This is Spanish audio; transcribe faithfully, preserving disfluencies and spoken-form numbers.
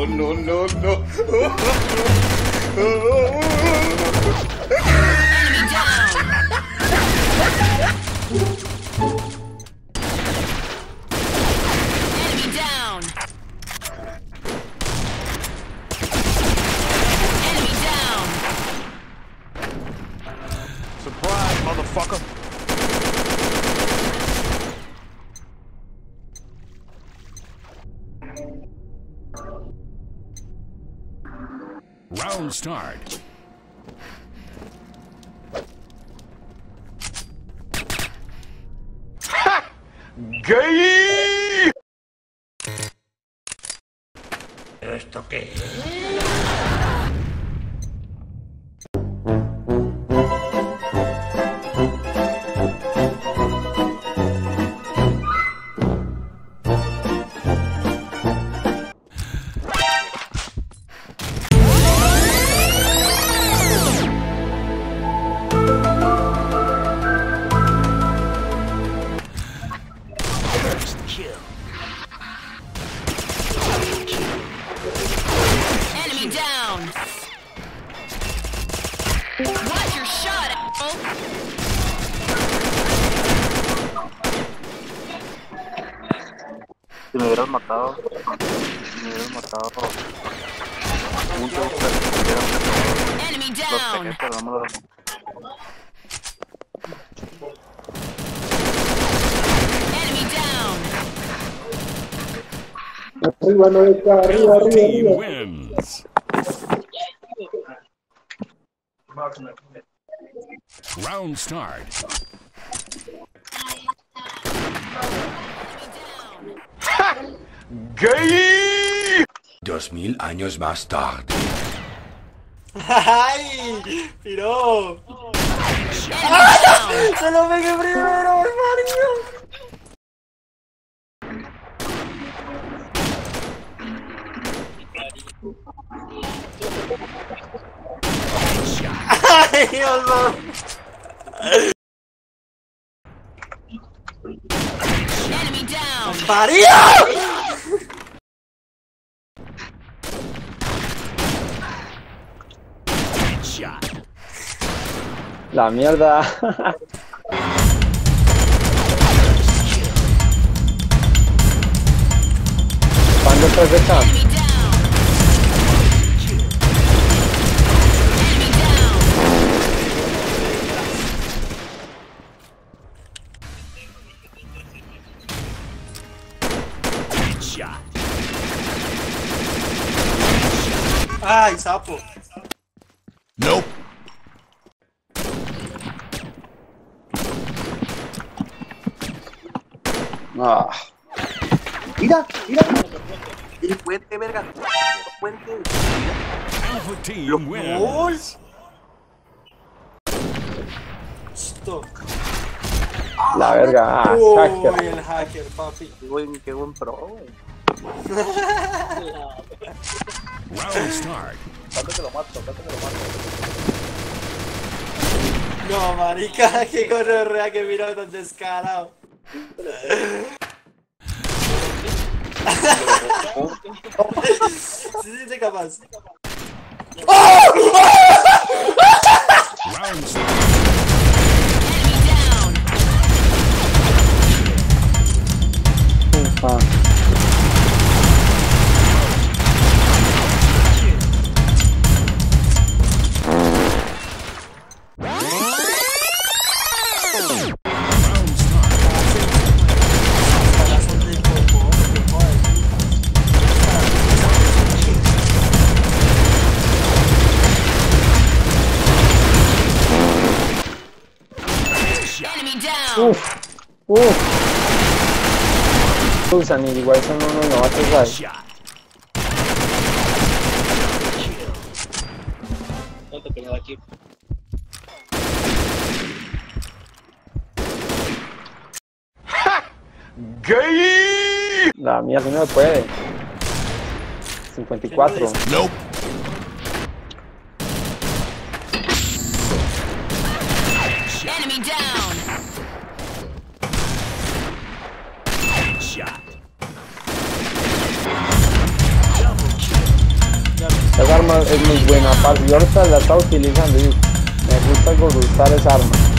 no, no, no. Enemy down. Enemy down. Enemy down. Surprise, motherfucker. Round start. ¡Gay! ¿Esto qué es? Enemy down. Watch your shot, asshole. Si me hubieras matado, si me hubieras matado, mucho Enemy los down. pegué, pero no me lo Enemy down. Arriba, Nobeca, arriba, Blue arriba, team arriba. wins. Round start. ¡Gay! Dos mil años más tarde. ¡Ay! ¡Tiró! Enemy down. ¡Se lo pegué primero, Mario! ¡Ay, Dios mío! Enemy down. ¡Mario! La mierda. ¿Cuándo estás de acá? Enemy down. Enemy down. ¡Ay, sapo! Nope. Ah. Mira, mira. El puente, verga. El puente. Alpha team wins. ¡Gol! Esto. La verga. Ah, Uy, hacker. el hacker, papi. Qué buen, qué buen pro, güey. Round start. ¿Cuándo te lo mato? ¿Cuándo te lo mato? No, marica, qué gonorrea que miro tan descarado. Sí, sí, sí, capaz. Round start. Enemy down. Ah. Enemy down. Uf. Uf. Usan y igual son unos novatos ahí. No te tengo aquí. ¡Gay! La mía no me puede. cincuenta y cuatro. Nope. Enemy down. Shot. muy buena, parce. Yo ahorita la estaba utilizando y me gusta gustar esa arma.